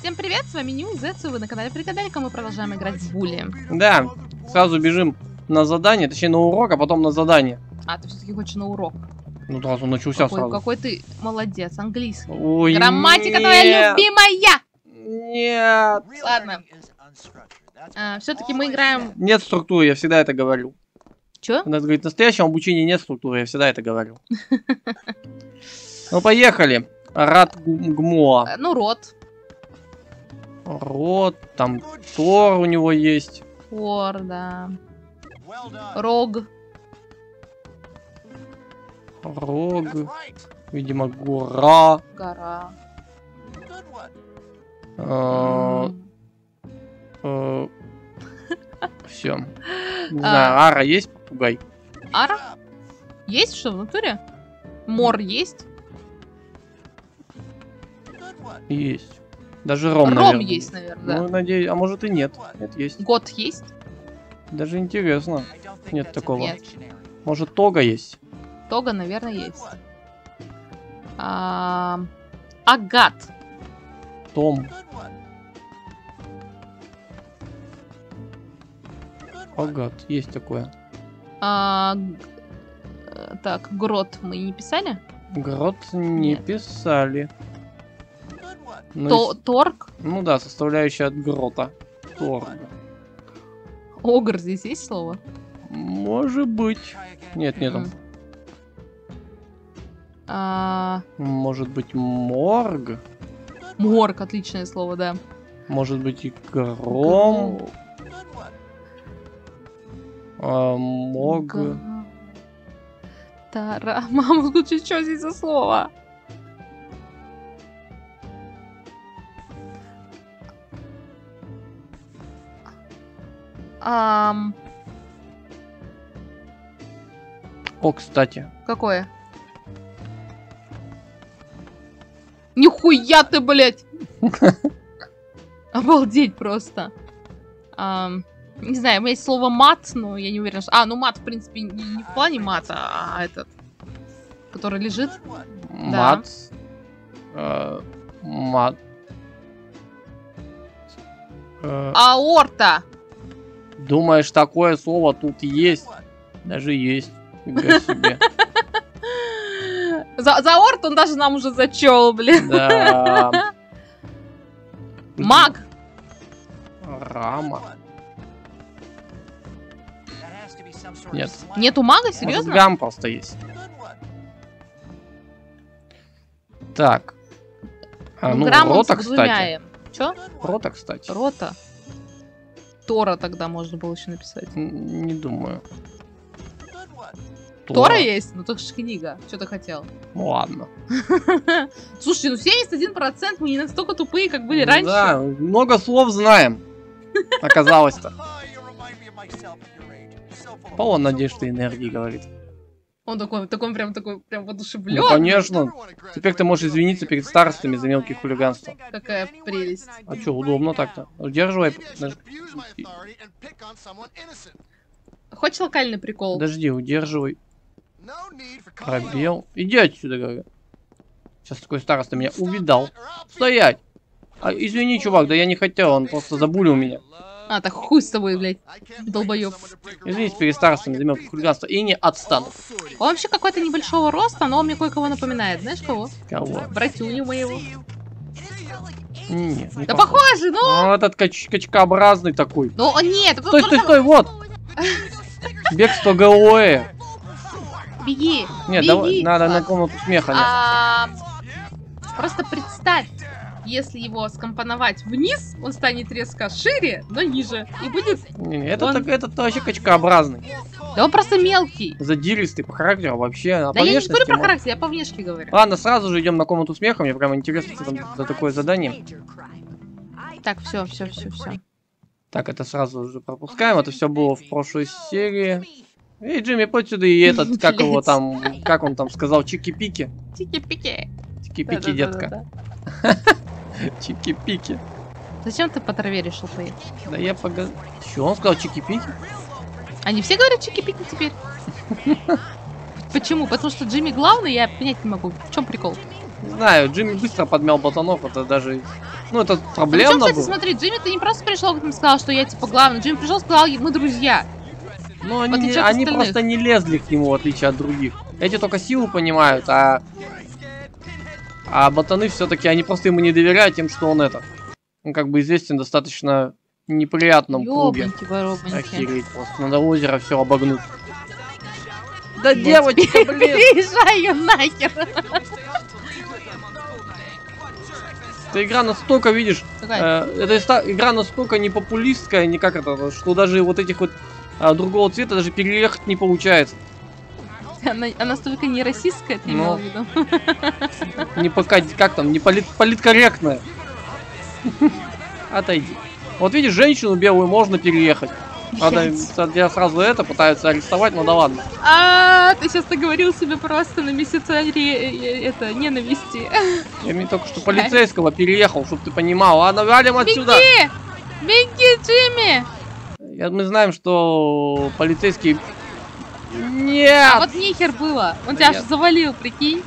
Всем привет, с вами Нью и Зецу, вы на канале Прикаделька, мы продолжаем играть в Булли. Да, сразу бежим на задание, точнее на урок, а потом на задание. А, ты все-таки хочешь на урок? Ну да, он начался сразу. Какой ты молодец, английский. Ой, грамматика твоя любимая! Нет. Ладно. Все-таки мы играем... Нет структуры, я всегда это говорю. Чё? Надо говорить, в настоящем обучении нет структуры, я всегда это говорю. Ну, поехали. Радгмо. Ну, рот. Рот, там Тор у него есть. Тор, да. Рог. Рог. Видимо, гора. Гора. Все. Не знаю, ара есть попугай? Ара? Есть что в натуре? Мор есть? Есть. Даже ром, Ром наверное. есть, наверное, да. Ну, надеюсь, а может и нет. Нет, есть. Год есть? Даже интересно. Нет такого. Нет. Может, тога есть? Тога, наверное, есть. Агат. Том. Агат, есть такое. Так, грот мы не писали? Грот не Нет. писали. Ну, Торг? ну да, составляющая от грота. Торг. Огр здесь есть слово? Может быть. Нет, нету. Может быть, морг? Морг, отличное слово, да. Может быть, и гром? Мог. Тара. Мама, лучше что здесь за слово? О, кстати. Какое? Нихуя ты, блядь! Обалдеть просто. Не знаю, у меня есть слово мат, но я не уверена, что... ну мат, в принципе, не в плане мата, а этот, который лежит. Мат. Да. Мат. Аорта! Думаешь, такое слово тут есть? Даже есть. Фига себе. За аорт он даже нам уже зачел, блин. Да. Маг! Рама. Нет. Нету мага, Может, серьезно? гам просто есть. Так. Ну, рота, кстати. Чё? Рота, кстати. Рота. Тора тогда можно было еще написать. Не думаю. Тора есть? Ну так же книга. Что ты хотел? Ну ладно. Слушай, ну 71% мы не настолько тупые, как были раньше. Да, много слов знаем. Оказалось-то. Полон надежды и энергии, говорит. Он прям воодушевлен. Ну, конечно. Теперь ты можешь извиниться перед старостами за мелкие хулиганства. Какая прелесть. А что, удобно так-то? Удерживай. Хочешь локальный прикол? Подожди, удерживай. Пробел. Иди отсюда, говорю. Сейчас такой староста меня увидал. Стоять! Извини, чувак, да я не хотел, он просто забулил меня. Так хуй с тобой, блядь, долбоёб. Извините перед старостами за мелкое хулиганство и не отстану. Он вообще какой-то небольшого роста, но он мне кое-кого напоминает. Знаешь кого? Кого? Братюню моего. Нет, да похоже, ну! Этот качкообразный такой. Ну, нет! Стой, вот! Бегство ГОЭ. Беги! Нет, беги. Давай, надо на комнату смеха. Просто представь, если его скомпоновать вниз, он станет резко шире, но ниже. И будет... Этот вообще качкообразный. Да он просто мелкий. Задиристый по характеру вообще. Да я не говорю про характер, я по внешке говорю. Ладно, сразу же идем на комнату смеха. Мне прямо интересно, что там за такое задание. Так, все. Так, это сразу же пропускаем. Это все было в прошлой серии. Эй, Джимми, подь сюда, и этот, как его там, как он там сказал, чики-пики. Чики-пики. Чики-пики, детка. Чики-пики. Зачем ты по траве решил поехать? Да я погоди. Что, он сказал чики-пики? Они все говорят чики-пики теперь? Почему? Потому что Джимми главный, я понять не могу. В чем прикол? Не знаю, Джимми быстро подмял ботанов, это даже Ну, это Причем, проблемно кстати, было. смотри, Джимми, ты не просто пришел к нам и сказал, что я типа главный. Джимми пришел и сказал, мы друзья. Ну, в они, отличие от они остальных. просто не лезли к нему, в отличие от других. Эти только силу понимают, а ботаны все-таки, они просто ему не доверяют тем, что он он как бы известен достаточно неприятном круге. Ёбаньки-воробаньки. Охереть просто. Надо озеро все обогнуть. Да девочка, блин! Переезжай ее нахер. Эта игра настолько, видишь, Какая? эта игра настолько не популистская, не как это, что даже вот этих вот другого цвета даже переехать не получается. Она столько не расистская, ты Ну. имел в виду? Не пока, как там, не политкорректная. Отойди. Вот видишь, женщину белую можно переехать. Правда, я сразу пытаются арестовать, ну да ладно. Ты сейчас договорил себе просто на месяца ненависти. Я мне только что полицейского переехал, чтобы ты понимал. Ладно, валим отсюда. Беги! Беги, Джимми! Мы знаем, что полицейский... Нет! А вот нихер было. Он тебя аж Нет. завалил, прикинь.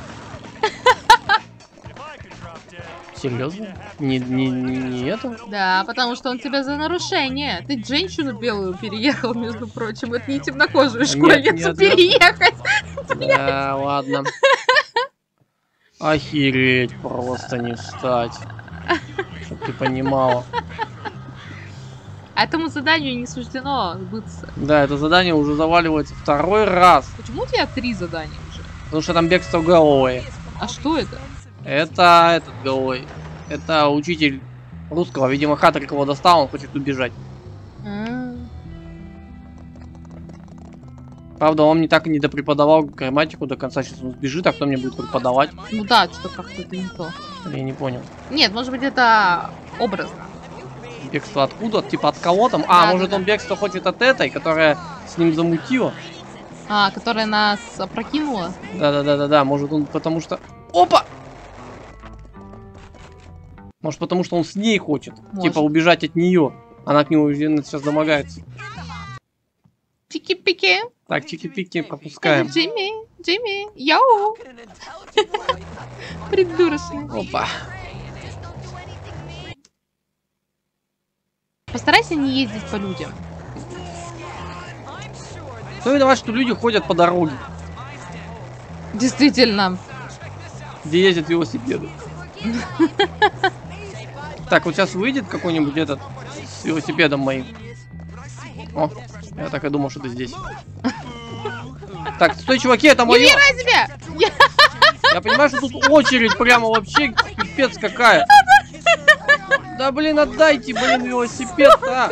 Серьезно? Не это? Да, потому что он тебя за нарушение. Ты женщину белую переехал, между прочим. Это не темнокожую школьницу нет. переехать. Да, ладно. Охереть, просто не встать. Чтоб ты понимала. Этому заданию не суждено сбыться. Да, это задание уже заваливается второй раз. Почему у тебя 3 задания уже? Потому что там бегство Гэллоуэй. А что это? Это этот Гэллоуэй. Это учитель русского. Видимо, Хатрик его достал, он хочет убежать. Правда, он мне так и не допреподавал грамматику до конца. Сейчас он сбежит, а кто мне будет преподавать? Ну да, что-то как-то это не то. Я не понял. Нет, может быть это образно. Бегство откуда? Типа от кого там? Да, Может да, он бегство хочет от этой, которая с ним замутила? Которая нас опрокинула? Да. Может он потому что... Опа! Может потому что он с ней хочет. Может. Типа убежать от нее. Она к нему сейчас домогается. Чики-пики. Так, чики-пики пропускаем. Джимми, йоу. Придурочный. Опа. Постарайся не ездить по людям. Кто виноват, что люди ходят по дороге, Действительно. где ездят велосипеды? Так, вот сейчас выйдет какой-нибудь этот с велосипедом моим. О, я так и думал, что ты здесь. Так, стой, чуваки, это мое. Тебя! Я понимаю, что тут очередь прямо вообще пипец какая. Да блин, отдайте, блин, велосипед-то.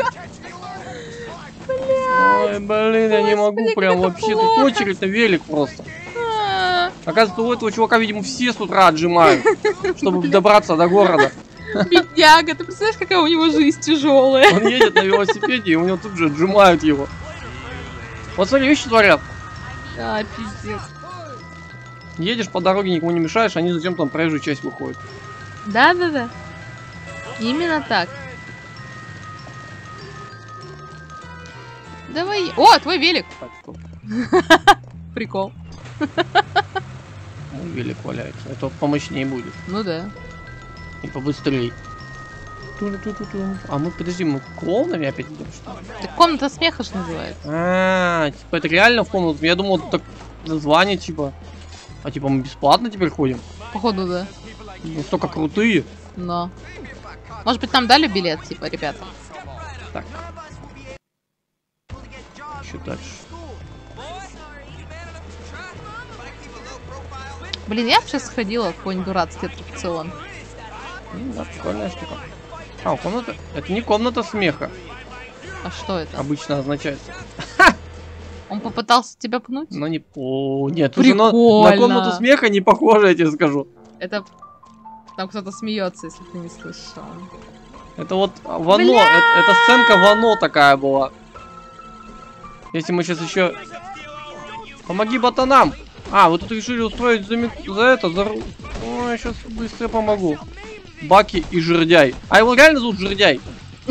Ой, блин, я не могу прям вообще. Тут очередь на велик просто. Оказывается, у этого чувака, видимо, все с утра отжимают, чтобы добраться до города. Бедняга, ты представляешь, какая у него жизнь тяжелая? Он едет на велосипеде, и у него тут же отжимают его. Вот смотри, вещи творят. Пиздец. Едешь по дороге, никому не мешаешь, они затем там проезжую часть выходят. Да. Именно так. Давай. О, твой велик. Так, стоп. Прикол. Мой велик валяется. Это помощнее будет. Ну да. И побыстрее. Ту-ту-ту-ту. А мы, подожди, мы клоунами опять идем, что ли? Так комната смеха ж называется. Типа это реально в комнату. Я думал, это так название, типа. А типа мы бесплатно теперь ходим? Походу, да. Настолько крутые. Но. Может быть, нам дали билет, типа, ребята? Так. Что дальше? Блин, я бы сейчас сходила в какой-нибудь дурацкий аттракцион. Да, прикольная штука. Комната. Это не комната смеха. А что это? Обычно означает. Он попытался тебя пнуть? Но не... О, нет, уже на Прикольно. комнату смеха не похоже, я тебе скажу. Это... Там кто-то смеется, если ты не слышал. Это вот Вано, это сценка Вано такая была. Если мы сейчас еще... Помоги ботанам! Вы тут решили устроить за Ой, сейчас быстро помогу. Баки и Жердяй. А его реально зовут Жердяй?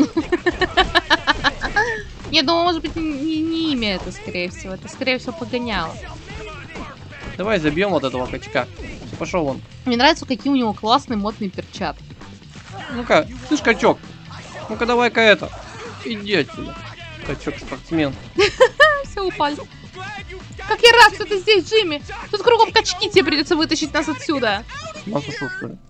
Я думаю, может быть, не имя это, скорее всего. Это, скорее всего, погоняло. Давай забьем вот этого качка. Пошел вон. Мне нравится, какие у него классные модные перчатки. Ну-ка, слышь, качок. Ну-ка, давай-ка это. Иди отсюда. Качок-спортсмен. Все, упали. Как я рад, что ты здесь, Джимми. Тут кругом качки, тебе придется вытащить нас отсюда. Нас ушел, что ли?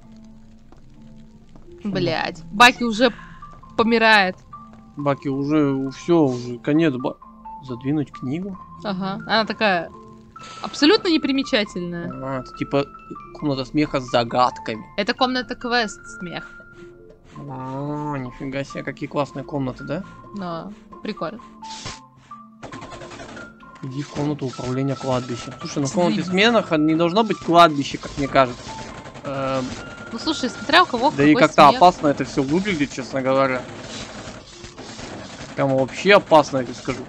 Блять, Баки уже помирает. Баки уже, все, уже конец. Задвинуть книгу? Ага, она такая абсолютно непримечательная. А, это типа комната смеха с загадками. Это комната квест смех. А, нифига себе, какие классные комнаты, да? Но прикольно. Иди в комнату управления кладбищем. Слушай, на комнате сменах не должно быть кладбище, как мне кажется. Ну слушай, смотря у кого. Да и как-то опасно это все выглядит, честно говоря. Прямо вообще опасно, я тебе скажу.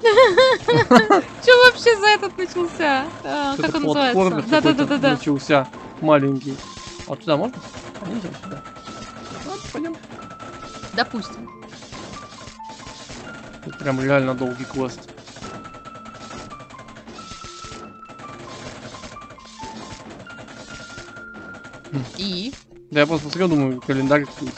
Что вообще за этот начался? Как он называется? Да-да-да-да. Начался маленький. Вот сюда можно? Нельзя сюда. Вот, пойдем. Допустим. Тут прям реально долгий квест. И? Да я просто смотрю, думаю, календарь вкус.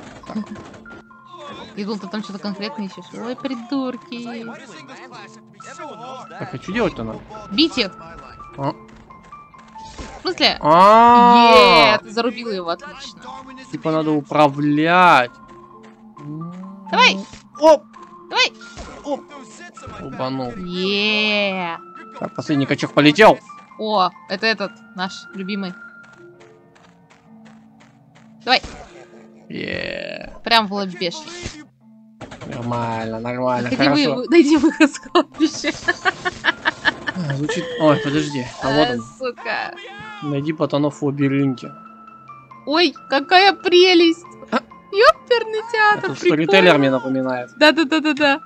И думал, ты там что-то конкретно ищешь. Ой, придурки. Так, а что делать-то надо? Бить их. А? В смысле? А, Ты зарубила его, отлично. типа надо управлять. Давай. Оп! Давай. Оп! Убанул. Так, последний качок полетел. О, это этот, наш любимый. Давай. Прям в лобешник. Нормально, нормально, Найди хорошо. найди выход с кладбища. Звучит... Ой, подожди. А вот он. Сука. Найди пацанов в лабиринте. Ой, какая прелесть. Ёперный театр. Это сторителлер мне напоминает. Да-да-да-да-да.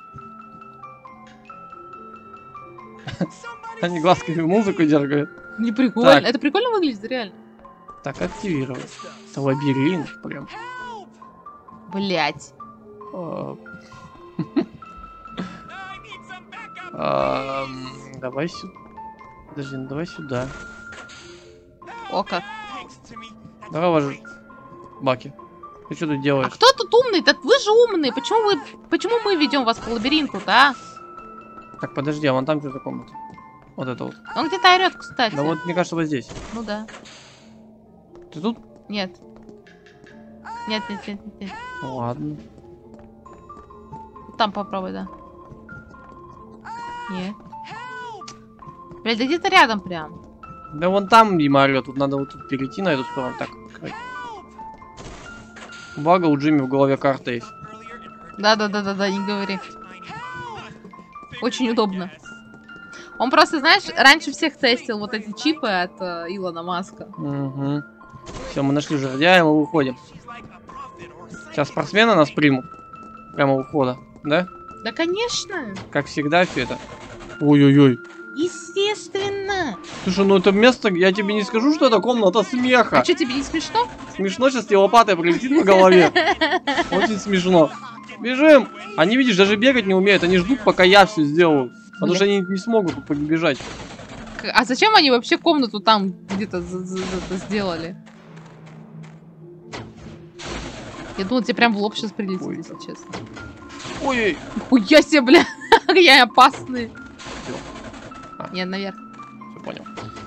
Они глазками музыку дергают. Не прикольно. Так. Это прикольно выглядит, реально. Так, активировать. Это лабиринт прям. Блять. Давай сюда. Подожди, ну давай сюда. О, как. Давай, ложи. Баки. Ты что тут делаешь? А кто тут умный? Так вы же умные. Почему мы ведем вас по лабиринту-то, а? Так, подожди, а вон там что-то комната. Вот это вот. Он где-то орет, кстати. Да вот, мне кажется, вот здесь. Ну да. Ты тут? Нет. Нет, нет, нет, нет, нет. Ну, ладно. Там попробуй, да. Нет. Блядь, да где-то рядом прям. Да вон там Дима орёт. Тут надо вот тут перейти на эту сторону. Так, открой. Благо у Джимми в голове карта есть. Да-да-да-да-да, не говори. Очень удобно. Он просто, знаешь, раньше всех тестил вот эти чипы от Илона Маска. Угу. Все, мы нашли жердя, и мы выходим. Сейчас спортсмены нас примут. Прямо у входа, да? Да, конечно. Как всегда все это. Ой-ой-ой. Естественно. Слушай, ну это место, я тебе не скажу, что это комната смеха. А что, тебе не смешно? Смешно, сейчас тебе лопатой прилетит по голове. Очень смешно. Бежим! Они, видишь, даже бегать не умеют. Они ждут, пока я все сделаю. Потому что они не смогут бежать. А зачем они вообще комнату там где-то сделали? Я думал, тебе прям в лоб сейчас прилетит, Ой. если честно. Ой-ой. Хуя себе, бля. Я опасный. А. Нет, наверх. Все понял.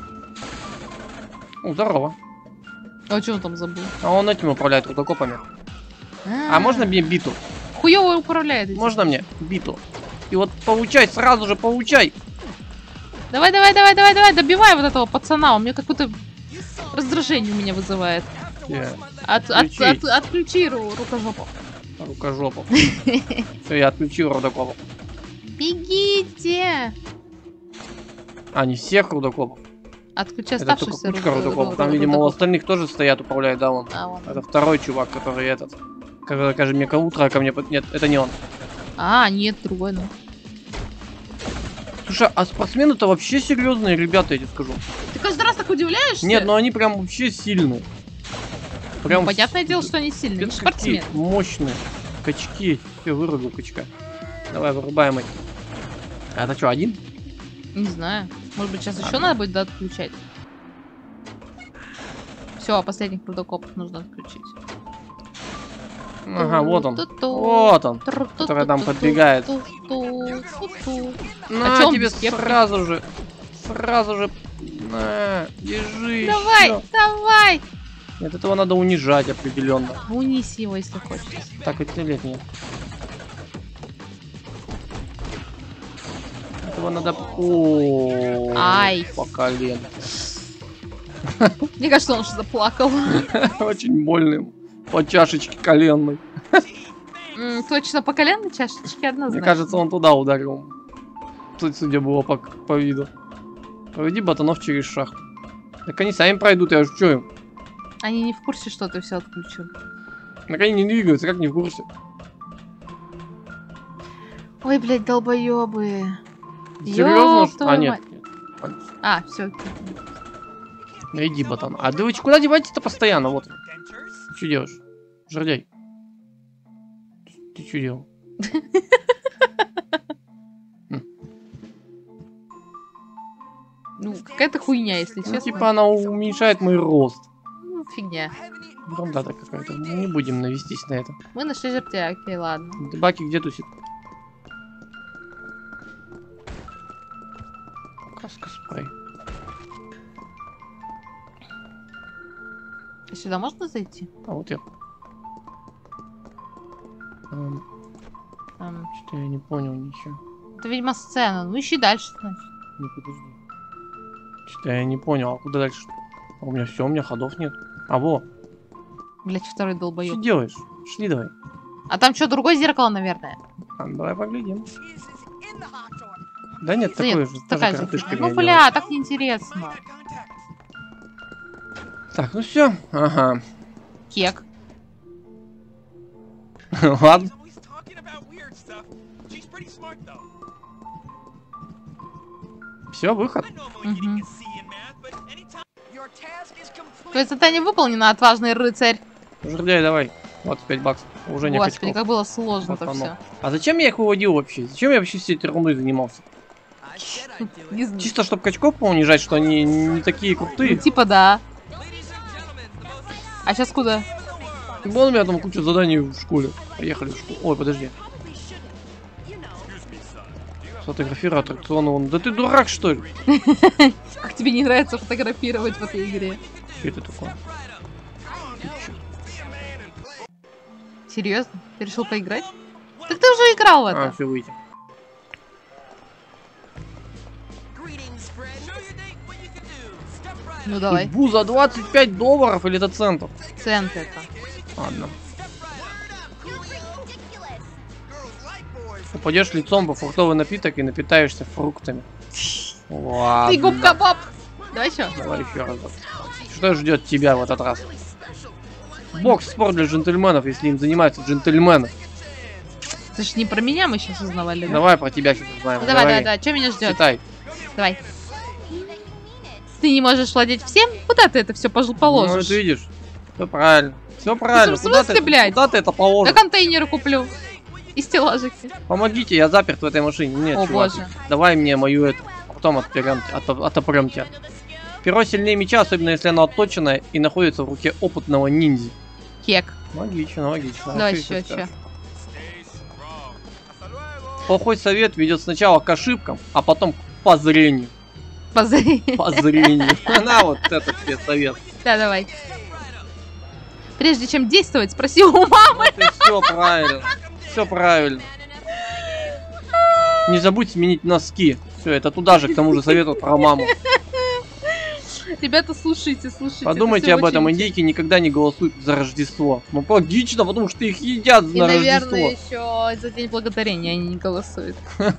О, здорово. А что он там забыл? А он этим управляет рудокопами. А можно мне биту? Хуёво управляет этим. Можно мне биту? И вот получай, сразу же получай. Давай, давай, давай, давай, давай, добивай вот этого пацана. Он мне какое-то раздражение у меня вызывает. Отключи рукожопов. Рукожопов. Все, я отключил рудокопов. Бегите! А, не всех рудокопов. Отключи Это только оставшихся кучка рудокопов. Там, видимо, у остальных тоже стоят, управляют, да, вон. А, вон. Это второй чувак, который этот. Который, скажем, мне утро, ко мне... Нет, это не он. А, нет, другой, ну. Слушай, а спортсмены-то вообще серьезные ребята, я тебе скажу. Ты каждый раз так удивляешься? Нет, ну они прям вообще сильные. Прям Ну, понятное дело, что они сильные, они какие спортсмены. мощные. Качки. Все, вырубил качка. Давай, вырубаем их. А это что, один? Не знаю. Может быть, сейчас еще надо будет отключать. Все, последних рудокопов нужно отключить. Ага, вот он. Вот он. Который там подбегает. На тебе сразу же. Сразу же. На, держи. Давай, ещё. давай. Нет, этого надо унижать определенно. Унись его, если хочешь. Так, это лет нет. Этого надо... О, Ай. по колено. Мне кажется, он уже заплакал. Очень больный. По чашечке коленной. Точно по коленной чашечке однозначно. Мне кажется, он туда ударил. Судя было по виду. Проведи ботанов через шахту. Так они сами пройдут, я же что им? Они не в курсе, что ты все отключил. Так они не двигаются, как не в курсе? Ой, блядь, долбоёбы. Серьезно? А, нет. А, все. Иди, ботан. А вы куда деваетесь-то постоянно? Вот. Ты что делаешь? Жердяй. Ты что делал? Ну, какая-то хуйня, если честно. Типа она уменьшает мой рост. Ну, фигня. Ерунда какая-то. Мы не будем навестись на это. Мы нашли жердя, окей, ладно. Баки где тусит? Каска спрей. А сюда можно зайти? А вот я. Что-то я не понял ничего. Это, видимо, сцена. Ну, ищи дальше, значит. Не, подожди. Что-то я не понял, а куда дальше? А у меня все, у меня ходов нет. А во. Блять, второй Что долбоёб. делаешь? Шли давай. А там что, другое зеркало, наверное? А, ну, давай поглядим. Да нет, Да такое нет, же. такая Та же картышка фигня. Ну, меня бля, так неинтересно. делает. Так, ну все. Ага. Кек. Ладно. Все, выход. Угу. Твое задание выполнено, отважный рыцарь. Жердяй, давай. 25 баксов. Уже не Господи, хочу. как было сложно-то Пацанов. все. А зачем я их выводил вообще? Зачем я вообще всей этой ерундой занимался? Не знаю. Чисто, чтобы качков поунижать, что они не такие крутые. Ну, типа да. А сейчас куда? Вон у меня там куча заданий в школе. Поехали в школу. Ой, подожди. Сфотографируй аттракционы. Вон. Да ты дурак, что ли? Как тебе не нравится фотографировать в этой игре? Что это такое? Ты чё? Серьезно? Ты решил поиграть? Так ты уже играл в это. А, все, выйти. Ну давай. Бу за 25 долларов или это центов? Цент это. Ладно. Упадешь лицом во фруктовый напиток и напитаешься фруктами. Ладно. Ты губка-боб! Давай еще. Давай еще раз. Что ждет тебя в этот раз? Бокс спорт для джентльменов, если им занимаются джентльмены. Это ж не про меня мы сейчас узнавали, да? Давай про тебя сейчас узнаем. Ну, давай. Что меня ждет? Читай. Давай. Ты не можешь владеть всем? Куда ты это все Ну, положишь? ты видишь. Все правильно. Все правильно. в смысле, блядь? Куда ты это На положишь? контейнеры куплю. И стеллажики. Помогите, я заперт в этой машине. Нет, О, чувак. боже. Давай мне мою эту. А потом отопрем тебя. Перо сильнее меча, особенно если оно отточенное и находится в руке опытного ниндзя. Кек. Логично, логично. Давай А еще, что это? что? Плохой совет ведет сначала к ошибкам, а потом к позрению. Позови. Позрению. На вот этот тебе совет. Да, давай. Прежде чем действовать, спроси у мамы. Вот и все правильно. Все правильно. Не забудь сменить носки. Все, это туда же, к тому же советую про маму. Ребята, слушайте. Подумайте это об этом. очень Индейки никогда не голосуют за Рождество. Ну, логично, потому что их едят И, на наверное, Рождество. еще за День Благодарения они не голосуют.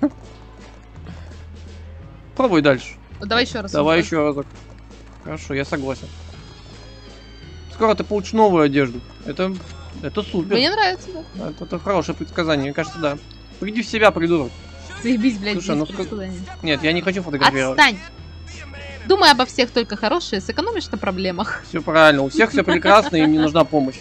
Пробуй дальше. Ну, давай еще раз. Давай еще разок. Хорошо, я согласен. Скоро ты получишь новую одежду. Это супер. Мне нравится, да. Это хорошее предсказание, мне кажется, да. Приди в себя, придурок. Заебись, блядь, Слушай, ну без сколько- предсказаний. Нет, я не хочу фотографировать. Отстань! Думай обо всех только хорошее, сэкономишь на проблемах. Все правильно, у всех все прекрасно, им не нужна помощь.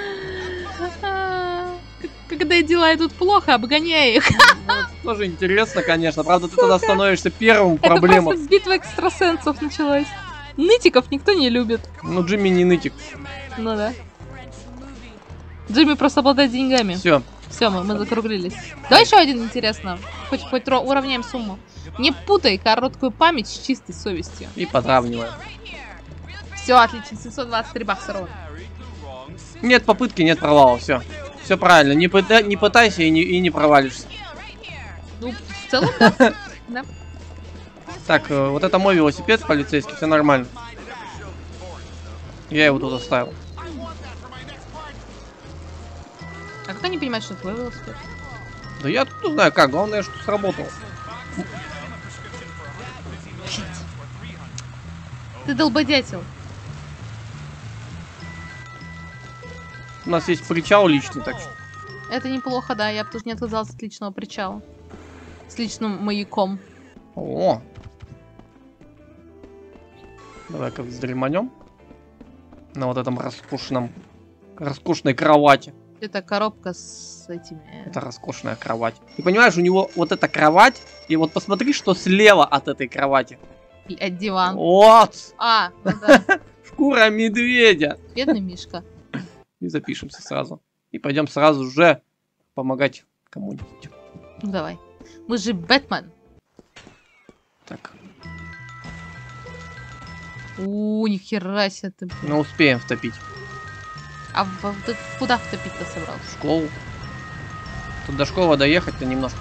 Когда дела идут плохо, обгоняй их. Ну, это тоже интересно, конечно. Правда, ты тогда становишься первым в Это проблемах. просто битва экстрасенсов началась. Нытиков никто не любит. Ну, Джимми не нытик. Ну да. Джимми просто обладает деньгами. Все. Все, мы закруглились. Давай еще один, интересно. Хоть уравняем сумму. Не путай короткую память с чистой совестью. И подравниваем. Все, отлично. 723 бакса ровно. Нет попытки, нет провала. Все. Все правильно. Не пытайся и не провалишься. Ну, в целом, да. Да. Так, вот это мой велосипед полицейский, все нормально. Я его тут оставил. А как они понимают, что твой велосипед? Да я тут не знаю как, главное, что сработало. Ты долбодятел. У нас есть причал личный, так что... Это неплохо, да. Я бы тоже не отказался от личного причала. С личным маяком. О! Давай-ка вздреманем. На вот этом роскошной кровати. Это коробка с этими... Это роскошная кровать. Ты понимаешь, у него вот эта кровать, и вот посмотри, что слева от этой кровати. От диван. Вот! А, ну да. Шкура медведя. Бедный Мишка. И запишемся сразу. И пойдем сразу же помогать кому-нибудь. Ну давай. Мы же Бэтмен. Так. Нихера себе ты. Ну, успеем втопить. А ты куда втопить-то собрался? В школу. Тут до школы доехать-то немножко.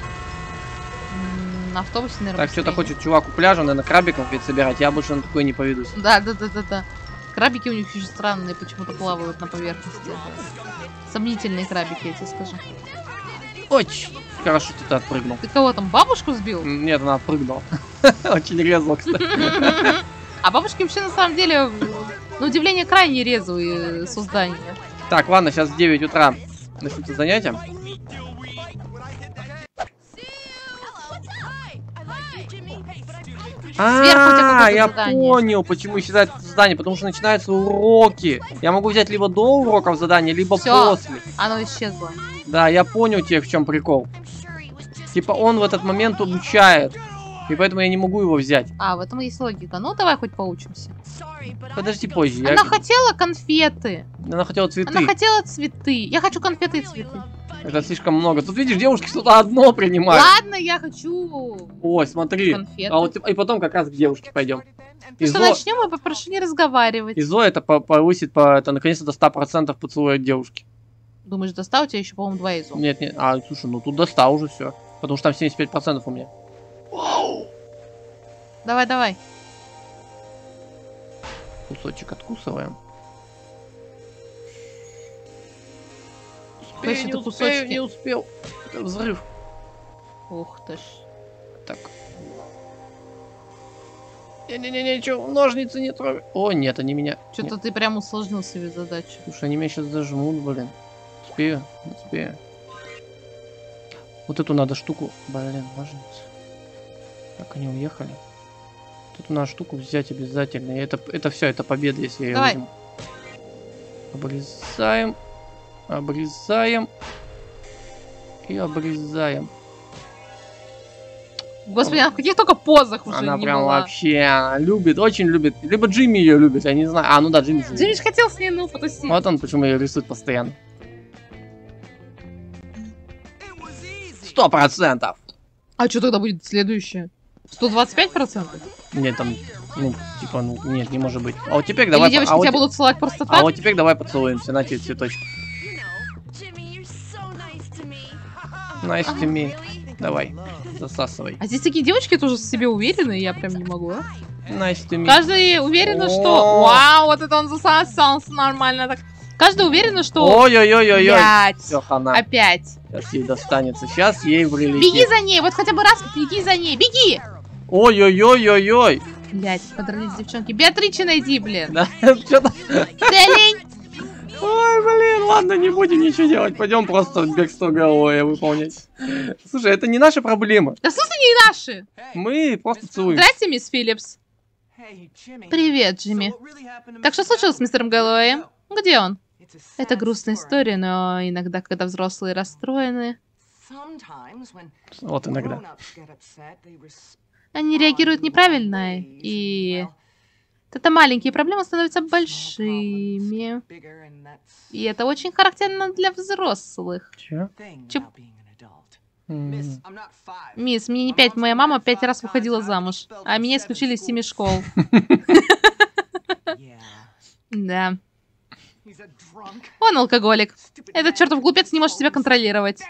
На автобусе, наверное. Так, что-то хочет чувак у пляжа, наверное, крабиков ведь собирать. Я больше на такой не поведусь. Да. Крабики у них еще странные, почему-то плавают на поверхности. Сомнительные крабики, я тебе скажу. Очень хорошо ты отпрыгнул. Ты кого там, бабушку сбил? Нет, она отпрыгнула. Очень резво, кстати. А бабушки вообще, на самом деле, на удивление, крайне резвые создания. Так, ладно, сейчас 9 утра. Начнутся занятия. Я понял, почему считают это задание, потому что начинаются уроки. Я могу взять либо до уроков задание, либо после. Оно исчезло. Да, я понял тебе, в чем прикол. Типа он в этот момент обучает, и поэтому я не могу его взять. А, в этом есть логика. Ну, давай хоть поучимся. Подожди позже. Она хотела конфеты. Она хотела цветы. Она хотела цветы. Я хочу конфеты и цветы. Это слишком много. Тут, видишь, девушки что-то одно принимают. Ладно, я хочу. Ой, смотри. Конфеты. А вот и потом как раз к девушке пойдем. Что начнем, я попрошу не разговаривать. И Зоя это повысит, это наконец-то до 100% поцелуя от девушки. Думаешь, до 100? У тебя еще, по-моему, 2 изо. Нет. А, слушай, ну тут до 100 уже все. Потому что там 75% у меня. Давай. Кусочек откусываем. Не успел. Это взрыв. Ух ты ж. Так. Не, чё, ножницы не трогай. О, нет, они меня... Что-то ты прям усложнил себе задачу. Слушай, они меня сейчас зажмут, блин. Успею. Вот эту надо штуку... Блин, ножницы. Так, они уехали. Вот эту надо штуку взять обязательно. И это все, это победа, если я ее возьму. Обрезаем. И обрезаем. Господи, она в каких только позах уже она не прям была. вообще любит, очень любит. Либо Джимми ее любит, я не знаю. А, ну да, Джимми. Джимми же хотел с ней, потусить. Вот он, почему ее рисует постоянно. 100%. А что тогда будет следующее? 125%? Нет, там, нет, не может быть. А вот теперь давай... Или девочки тебя будут ссылать просто так? А вот теперь давай поцелуемся, на тебе цветочек. Nice to me. Давай, засасывай. А здесь такие девочки тоже в себе уверены, я прям не могу, а? Nice to me. Каждая уверена, что... Вау, вот это он засосался нормально так. Каждая уверена, что... Ой-ой-ой-ой-ой. Все, хана. Опять. Сейчас ей достанется. Сейчас ей прилетит. Беги за ней, вот хотя бы раз беги за ней. Беги! Ой-ой-ой-ой-ой. Блять, подрались девчонки. Беатриче найди, блин. Да, что-то... Целень! Ой, блин, ладно, не будем ничего делать. Пойдем просто бегство головой выполнять. Слушай, это не наши проблемы. Да в смысле не наши? Мы просто целуемся. Здрасте, мисс Филлипс. Привет, Джимми. Так что случилось с мистером Гэллоуэем? Где он? Это грустная история, но иногда, когда взрослые расстроены, вот иногда. они реагируют неправильно, и Это маленькие проблемы становятся большими. И это очень характерно для взрослых. Чё? Чуп. Мисс, мне не 5, моя мама 5 раз выходила замуж, а меня исключили из 7 школ. Да. Он алкоголик. Этот чертов глупец не может себя контролировать.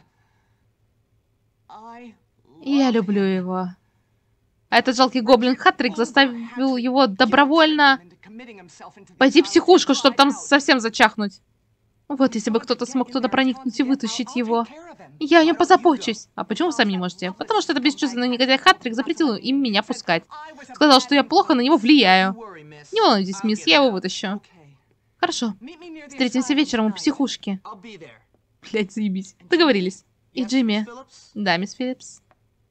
Я люблю его. А этот жалкий гоблин Хатрик заставил его добровольно пойти в психушку, чтобы там совсем зачахнуть. Вот если бы кто-то смог туда проникнуть и вытащить его. Я о нем позабочусь. А почему вы сами не можете? Потому что это бесчувственный негодяй Хатрик запретил им меня пускать. Сказал, что я плохо на него влияю. Не волнуйтесь, мисс, я его вытащу. Хорошо. Встретимся вечером у психушки. Блять, заебись. Договорились. И Джимми. Да, мисс Филлипс.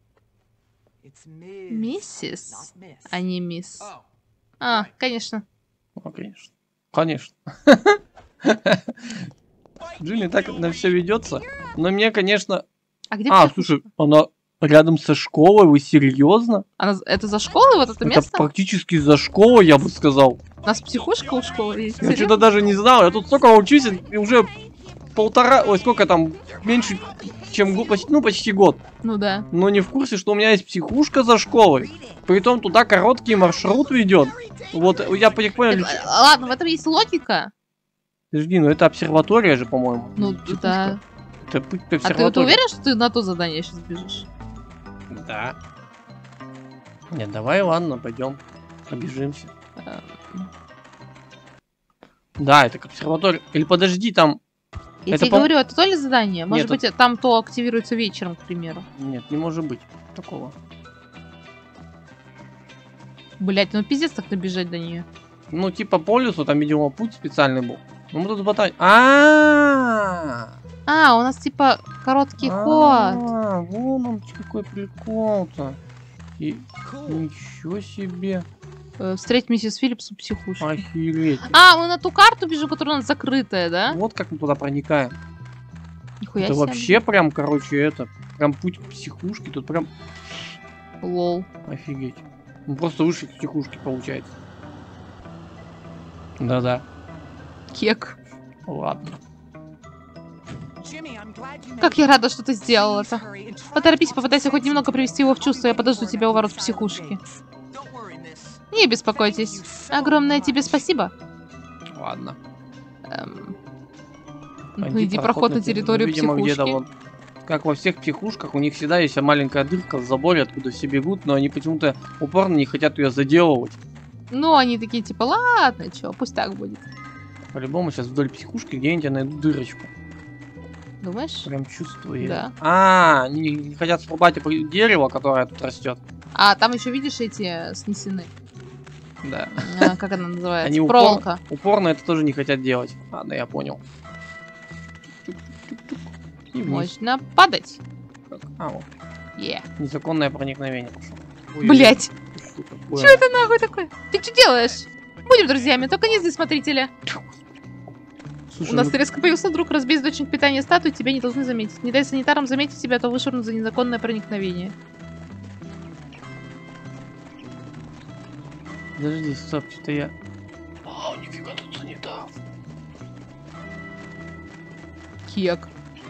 Миссис, а не мисс. А, конечно. Ну, конечно. Конечно. Джимми так на все ведется. Но мне, конечно... А где слушай, она рядом со школой, вы серьезно? Это за школой вот это место? Это практически за школой, я бы сказал. У нас психушка у школы есть. Я что-то даже не знал. Я тут столько учусь, и уже сколько там, меньше, чем почти год. Ну да. Но не в курсе, что у меня есть психушка за школой. Притом туда короткий маршрут ведет. Вот, я понял. Ладно, в этом есть логика. Подожди, ну это обсерватория же, по-моему. Ну да. Это путь по обсерватории. А ты уверен, что ты на то задание сейчас бежишь? Да. Нет, давай, ладно, пойдем. Побежимся. Да, это к обсерватории. Или подожди, там... Я тебе говорю, это то ли задание? Может быть, там то активируется вечером, к примеру. Нет, не может быть такого. Блять, ну пиздец так набежать до нее. Ну, типа по лесу, там, видимо, путь специальный был. Ну, мы тут ботать. У нас типа короткий ход. Вон он какой прикол-то. И ничего себе. Встретить миссис Филлипс у психушки. Охереть. Мы на ту карту бежим, которая у нас закрытая, да? Вот как мы туда проникаем. Нихуя это себе. Вообще прям, короче, это... Прям путь к психушке, тут прям... Лол. Офигеть. Мы просто вышли к психушке, получается. Да-да. Кек. Ладно. Как я рада, что ты сделал это. Поторопись, попытайся хоть немного привести его в чувство, я подожду тебя у ворот психушки. Не беспокойтесь. Огромное тебе спасибо. Ладно. Иди проход на территорию психушки. Вот, как во всех психушках, у них всегда есть маленькая дырка в заборе, откуда все бегут, но они почему-то упорно не хотят ее заделывать. Ну, они такие типа, ладно, чё, пусть так будет. По-любому сейчас вдоль психушки где-нибудь я найду дырочку. Думаешь? Прям чувствую. Да. Они не хотят срубать дерево, которое тут растет. Там еще видишь эти снесены. Да. Как она называется? Они проволока. Упорно это тоже не хотят делать. Ладно, я понял. Можно падать. Вот. Незаконное проникновение пошло. Блять. Что это нахуй такое? Ты что делаешь? Будем друзьями, только не зли смотрителя. Слушай, у нас резко появился друг, разбей источник питания статуи, тебя не должны заметить. Не дай санитарам заметить тебя, то вышвырнут за незаконное проникновение. Подожди, стоп, что-то я... нифига тут санитар. Кек.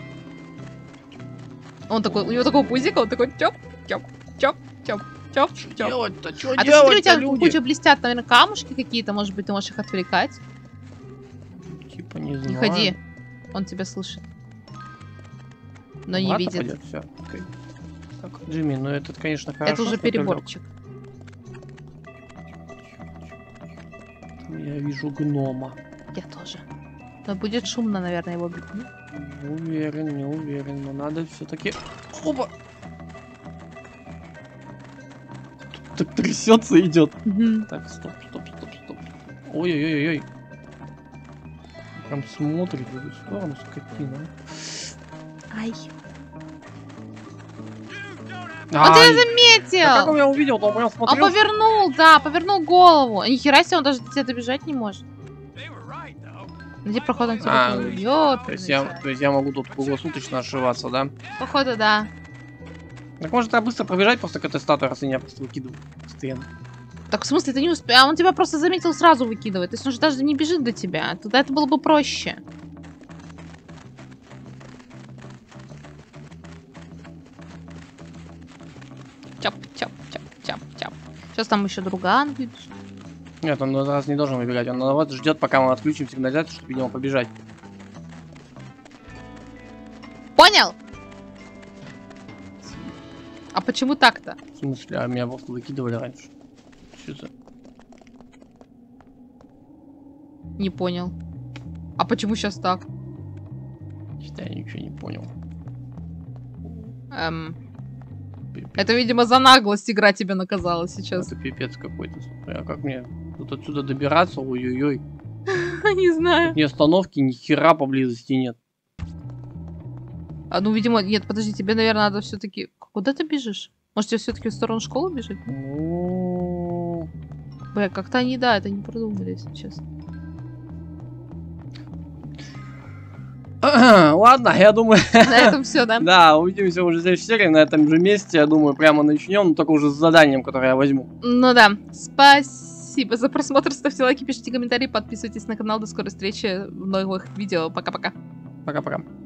Он такой, у него такого пузика, он такой чоп, чоп, чоп, чоп, чоп, чоп. Делать-то, что ты смотри, у тебя куча блестят, наверное, камушки какие-то, может быть, ты можешь их отвлекать. Типа не знаю. Не ходи, он тебя слышит. Но не видит. Пойдет, всё. Okay. Так, Джимми, ну этот, конечно, хорошо. Это уже переборчик. Я вижу гнома. Я тоже. Но будет шумно, наверное, его бить. Не уверен, но надо все-таки... Опа! Тут так трясется идет. Так, стоп. Ой-ой-ой-ой. Прям смотрит в эту сторону, скотина. Ай. Он тебя заметил! Да как он меня увидел-то? Он прям смотрел. Он повернул, да, повернул голову. Нихера себе, он даже до тебя добежать не может. Где проход на территорию? То есть я могу тут круглосуточно ошиваться, да? Походу, да. Так может я быстро пробежать просто к этой статуе, раз я меня просто выкидываю постоянно. Так, в смысле, ты не успел? А он тебя просто заметил, сразу выкидывает. То есть он же даже не бежит до тебя. Тогда это было бы проще. Чап-чап-чап-чап-чап. Сейчас там еще друган будет. Нет, он раз не должен выбегать. Он вот ждет, пока мы отключим сигнализацию, чтобы, видимо, побежать. Понял? А почему так-то? В смысле? А меня просто выкидывали раньше. Что за... Не понял. А почему сейчас так? Я ничего не понял. Это, видимо, за наглость игра тебя наказала сейчас. Это пипец какой-то. А как мне тут отсюда добираться? Ой-ой-ой. Не знаю. Ни остановки, ни хера поблизости нет. А ну, видимо, нет, подожди, тебе, наверное, надо все-таки... Куда ты бежишь? Может, тебе все-таки в сторону школы бежать? Бля, как-то они, да, это не продумали, если честно. Ладно, я думаю... На этом все, да? Да, увидимся уже в следующей серии, на этом же месте, я думаю, прямо начнем, но только уже с заданием, которое я возьму. Ну да, спасибо за просмотр, ставьте лайки, пишите комментарии, подписывайтесь на канал, до скорой встречи в новых видео, пока-пока. Пока-пока.